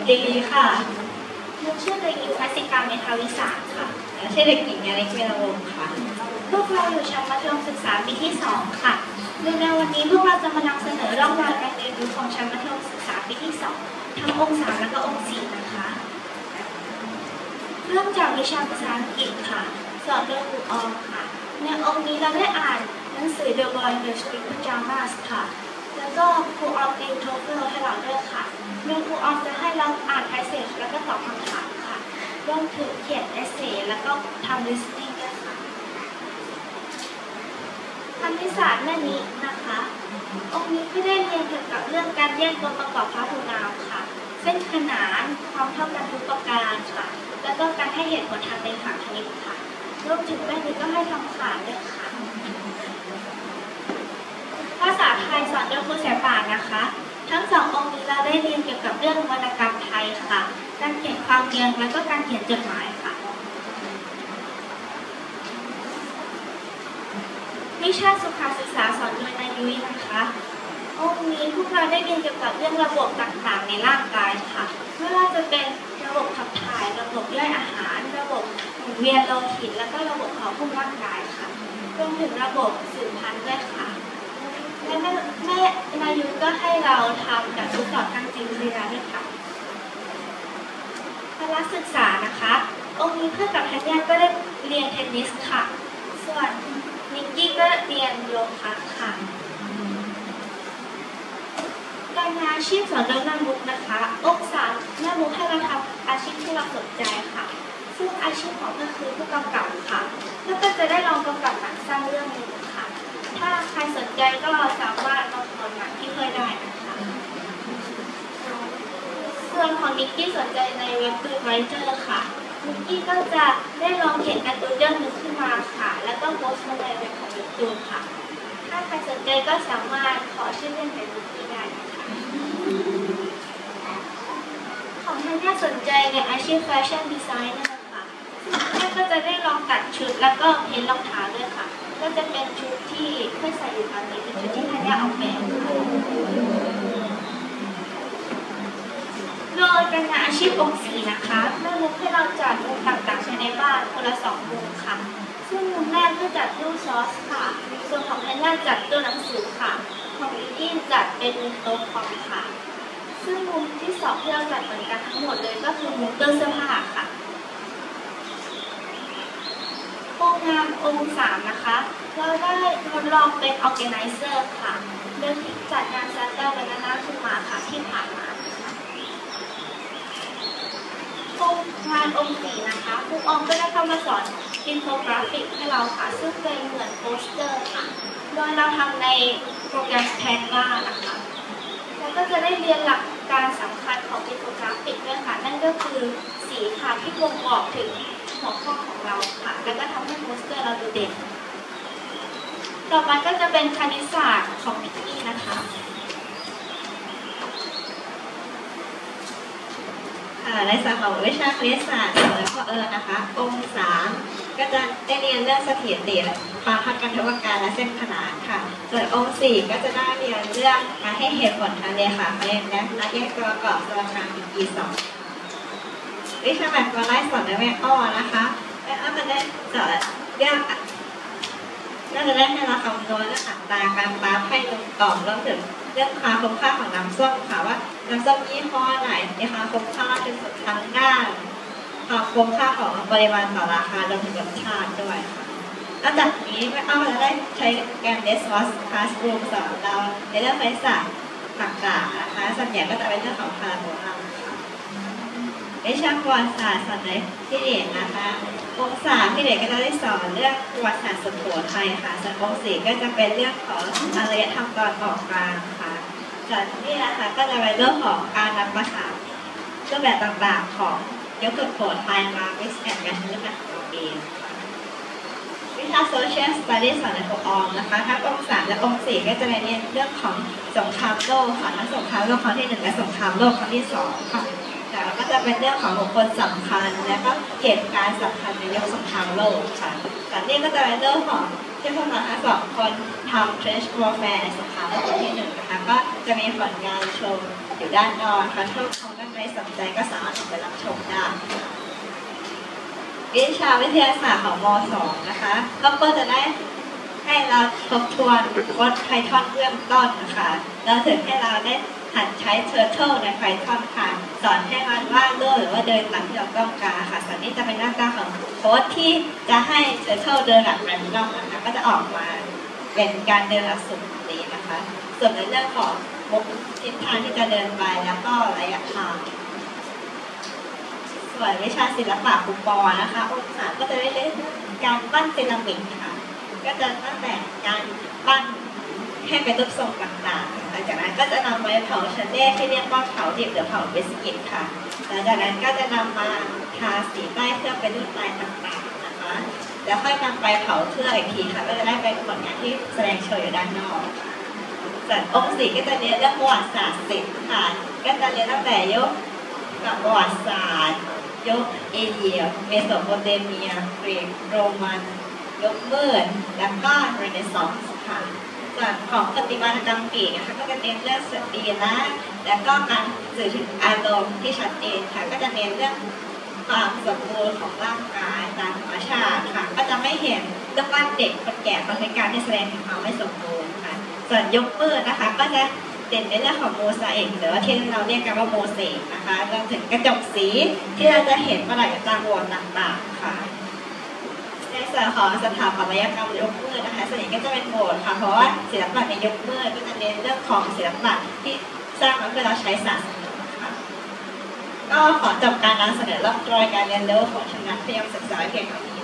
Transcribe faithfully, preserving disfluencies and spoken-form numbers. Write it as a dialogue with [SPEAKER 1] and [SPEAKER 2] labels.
[SPEAKER 1] ดีค่ะหนูชื่อเด็กหญิงพัสิกาเมธาวิสารค่ะและชื่อเด็กหญิงยานิกเวลวงศ์ค่ะพวกเราอยู่ชั้นมัธยมศึกษาปีที่สองค่ะโดยในวันนี้พวกเราจะมานำเสนอร่องรอยการเรียนรู้ของชั้นมัธยมศึกษาปีที่สองทั้งองค์สามและก็องค์สี่นะคะเริ่มจากวิชาภาษาอังกฤษค่ะสอนโดยครูออมค่ะในองค์นี้เราได้อ่านหนังสือ The Boy in the Street Pajamas ค่ะแล้วก็ครูออมติวโทเฟลให้เราด้วยค่ะโดยครูออมจะให้เราอ่าน passage แล้วก็ตอบคำถามค่ะรวมถึงเขียน essay แล้วก็ทำ listening ด้วยค่ะคณิตศาสตร์แม่นี้นะคะองค์นี้ก็ได้เรียนเกี่ยวกับเรื่องการแยกตัวประกอบพหุนามค่ะเส้นขนานความเท่ากันทุกประการค่ะแล้วก็การให้เหตุผลทางเดินทางคณิตค่ะรวมถึงแม่นี้ก็ให้ทำขานด้วยค่ะภาษาไทยสอนโดยครูแสงป่านนะคะทั้งสององค์นี้เราได้เรียนเกี่ยวกับเรื่องวรรณกรรมไทยค่ะการเขียนความเรียงและก็การเขียนจดหมายค่ะวิชาสุขศึกษาสอนโดยนายยุ้ยนะคะองค์นี้พวกเราได้เรียนเกี่ยวกับเรื่องระบบต่างๆในร่างกายค่ะไม่ว่าจะเป็นระบบขับถ่ายระบบย่อยอาหารระบบหมุนเวียนโลหิตและก็ระบบเผาผลาญร่างกายค่ะรวมถึงระบบสืบพันธุ์ด้วยค่ะและแม่แม่นายุก็ให้เราทำแบบทดสอบทางจิตวิทยาด้วยค่ะพละศึกษานะคะองค์นี้เพื่อนกับทัญญาก็ได้เรียนเทนนิสค่ะส่วนนิกกี้ก็เรียนโยคะค่ะการงานอาชีพสอนโดยแม่บุ๊กนะคะองค์สามแม่บุ๊กให้เราทำอาชีพที่เราสนใจค่ะซึ่งอาชีพของเธอคือผู้กำกับค่ะแล้วก็จะได้ลองกำกับหนังสั้นเรื่องนี้ค่ะถ้าใครสนใจก็สามารถลองทำหนังที่เคยได้นะคะส่วนของนิกกี้สนใจในเว็บตูนไรเตอร์ค่ะนิกกี้ก็จะได้ลองเขียนการ์ตูนเรื่องนึงขึ้นมาค่ะแล้วก็โพสต์ลงในเว็บของเว็บตูนค่ะถ้าใครสนใจก็สามารถขอชื่อเล่นในนิกกี้ได้นะคะของท่านที่สนใจในอาชีพแฟชั่นดีไซเนอร์ค่ะท่านก็จะได้ลองตัดชุดแล้วก็เพ้นรองเท้าด้วยค่ะก็จะเป็นชุดที่เพื่อใส่อยู่ตอนนี้เป็นชุดที่ท่านได้ออกแบบโดยการงานอาชีพองค์สี่นะคะแม่มุกให้เราจัดมุมต่างๆภายในบ้านคนละสองมุมค่ะซึ่งมุมแรกก็จัดตู้ซอสค่ะส่วนของท่านได้จัดตู้หนังสือค่ะของอีกี้จัดเป็นโต๊ะคอมค่ะซึ่งมุมที่สองที่เราจัดเหมือนกันทั้งหมดเลยก็คือมุมตู้เสื้อผ้าค่ะองค์งานองค์สามนะคะเราได้ทดลองเป็น organizer ค่ะโดยที่จัดงานซัตเตอร์วันนาขึ้นมาค่ะที่ผ่านมาองค์งานองค์สี่นะคะครูออมก็ได้เข้ามาสอนอินโฟกราฟิกให้เราค่ะซึ่งเป็นเหมือนโปสเตอร์ค่ะโดยเราทำในโปรแกรม Canva นะคะแล้วก็จะได้เรียนหลักการสำคัญของอินโฟกราฟิกด้วยค่ะนั่นก็คือสีค่ะที่บ่งบอกถึงหัวข้อของเราค่ะแล้วก็ทำให้โปสเตอร์เราดูเด่นต่อไปก็จะเป็นคณิตศาสตร์ของนิกกี้นะคะ
[SPEAKER 2] ในสาขาวิชาคณิตศาสตร์แล้วก็เออนะคะองค์สามก็จะได้เรียนเรื่องเสถียรติความพัฒกันทวการและเส้นขนานค่ะส่วนองค์สี่ก็จะได้เรียนเรื่องการให้เหตุผลทางเรียนค่ะเรียนและนักแยกตัวประกอบตัวทางอีกปีสองวิชาแบบตัวไล่สอนในแม่อ้อนะคะแม่อ้อมันได้สอนเรื่องน่าจะได้ให้เราคำนวณเรื่องอัตราการปาให้ตรงต่อรวมถึงเรื่องค่าคุ้มค่าของน้ำส้มค่ะว่าน้ำส้มยี่ห้อไหนมีค่าคุ้มค่าเป็นสุดทั้งด้านค่าคุ้มค่าของปริมาณต่อราคารวมถึงรสชาติด้วยค่ะนอกจากนี้แม่อ้อจะได้ใช้โปรแกรม Desmos Classroom สอนเราในเรื่องคณิตศาสตร์ต่างๆนะคะส่วนใหญ่ก็จะเป็นเรื่องของพาราโบลาวิชาประวัติศาสตร์สอนในที่เรียนนะคะองค์สามที่เด็กก็จะได้สอนเรื่องประวัติศาสตร์สุโขทัยค่ะส่วนองค์สี่ก็จะเป็นเรื่องของอารยธรรมตอนออกกลางค่ะส่วนนี่นะคะก็จะเป็นเรื่องของการนำมาถามรูปแบบต่างๆของยุคสุโขทัยมา mix and match ในแบบของเราเองวิชา social studies สอนในครูออมนะคะทั้งองค์สามและองค์สี่ก็จะเรียนเรื่องของสงครามโลกค่ะทั้งสงครามโลกครั้งที่หนึ่งและสงครามโลกครั้งที่สองค่ะแต่เราก็จะเป็นเรื่องของบุคคลสำคัญและก็เหตุการณ์สำคัญในยุคสงครามโลกค่ะแต่นี่ก็จะเป็นเรื่องของที่พวกเราทั้งสองคนทำ trench warfare ในสงครามโลกครั้งที่หนึ่งนะคะก็จะมีผลงานชมอยู่ด้านนอกค่ะถ้าคุณท่านใดสนใจก็สามารถออกไปรับชมได้วิชาวิทยาศาสตร์ของม สอง นะคะก็จะได้ให้เราทบทวนบท Python เบื้องต้นนะคะแล้วถึงให้เราได้หัดใช้ Turtle ใน Python ค่ะสอนให้มันวาดรูปหรือว่าเดินตามที่เราต้องการค่ะส่วนนี้จะเป็นหน้าตาของโค้ดที่จะให้ Turtle เดินแบบ random นะคะก็จะออกมาเป็นการเดินแบบสุ่มนี้นะคะส่วนในเรื่องของมุกทิศทางที่จะเดินไปแล้วก็ระยะทางส่วนวิชาศิลปะครูปอนะคะองศาก็จะได้เล่นการปั้นเซรามิกค่ะก็จะตั้งแต่การปั้นให้เป็นรูปทรงต่างๆหลังจากนั้นก็จะนำไปเผาเชนเล่ที่เรียกว่าเผาดิบหรือเผาบิสกิตค่ะหลังจากนั้นก็จะนำมาทาสีใต้เพื่อเป็นลวดลายต่างๆนะคะแล้วค่อยนำไปเผาเทือกอีกทีค่ะก็จะได้เป็นผลงานที่แสดงโชว์อยู่ด้านนอกส่วนองค์สีก็จะเรียนเรื่องประวัติศาสตร์ศิลป์ค่ะก็จะเรียนตั้งแต่ยุคประวัติศาสตร์ยุคเอเชียเมโสโปเตเมียกรีกโรมันยุคมืดและก็เรเนซองส์ค่ะส่วนของปฏิบัติกรรมกรีกนะคะก็จะเน้นเรื่องสตรีละและก็การสื่อถึงอารมณ์ที่ชัดเจนค่ะก็จะเน้นเรื่องความสมบูรณ์ของร่างกายตามธรรมชาติค่ะก็จะไม่เห็นเรื่องว่าเด็กคนแก่คนพิการที่แสดงถึงความไม่สมบูรณ์ค่ะส่วนยุคมืดนะคะก็จะเด่นในเรื่องของโมไซค์หรือว่าที่เราเรียกกันว่าโมเสกนะคะรวมถึงกระจกสีที่เราจะเห็นประหลาดตาบวมต่างๆค่ะในส่วนของสถาปัตยกรรมยุคมืดนะคะส่วนใหญ่ก็จะเป็นโบสถ์ค่ะเพราะว่าศิลปะในยุคมืดก็จะเน้นเรื่องของศิลปะที่สร้างมาเพื่อเราใช้ศาสนาค่ะก็ขอจบการนำเสนอร่องรอยการเรียนรู้ของชมรมมัธยมศึกษาเพียงเท่านี้